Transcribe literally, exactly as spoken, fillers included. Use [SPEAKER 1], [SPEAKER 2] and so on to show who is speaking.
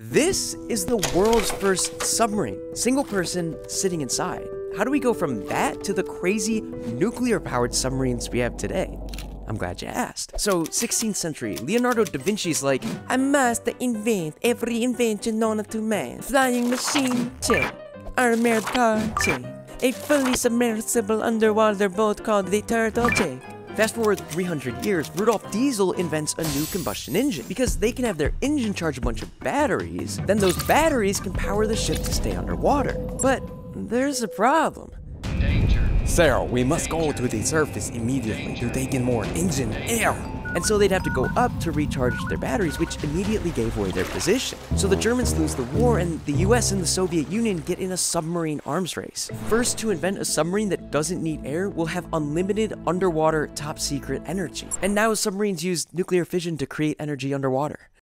[SPEAKER 1] This is the world's first submarine, single person sitting inside. How do we go from that to the crazy nuclear-powered submarines we have today? I'm glad you asked. So, sixteenth century, Leonardo da Vinci's like, I must invent every invention known to man. Flying machine, check. Armored car, check. A fully submersible underwater boat called the Turtle, check. Fast forward three hundred years, Rudolf Diesel invents a new combustion engine. Because they can have their engine charge a bunch of batteries, then those batteries can power the ship to stay underwater. But there's a problem.
[SPEAKER 2] Danger.
[SPEAKER 1] Sir, we must go to the surface immediately to take in more engine air. And so they'd have to go up to recharge their batteries, which immediately gave away their position. So the Germans lose the war, and the U S and the Soviet Union get in a submarine arms race. First to invent a submarine that doesn't need air will have unlimited underwater top secret energy. And now submarines use nuclear fission to create energy underwater.